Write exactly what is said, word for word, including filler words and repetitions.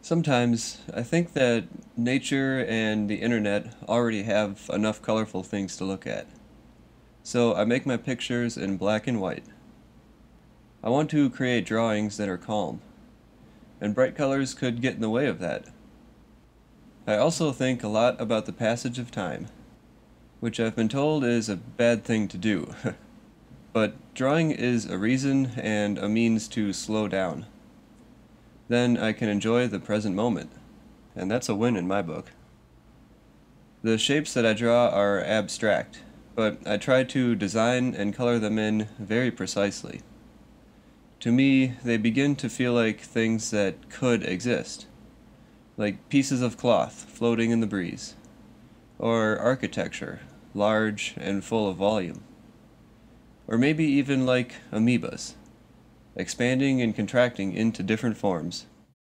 Sometimes I think that nature and the internet already have enough colorful things to look at. So I make my pictures in black and white. I want to create drawings that are calm, and bright colors could get in the way of that. I also think a lot about the passage of time, which I've been told is a bad thing to do. But drawing is a reason and a means to slow down. Then I can enjoy the present moment, and that's a win in my book. The shapes that I draw are abstract, but I try to design and color them in very precisely. To me, they begin to feel like things that could exist, like pieces of cloth floating in the breeze, or architecture, large and full of volume, or maybe even like amoebas, expanding and contracting into different forms,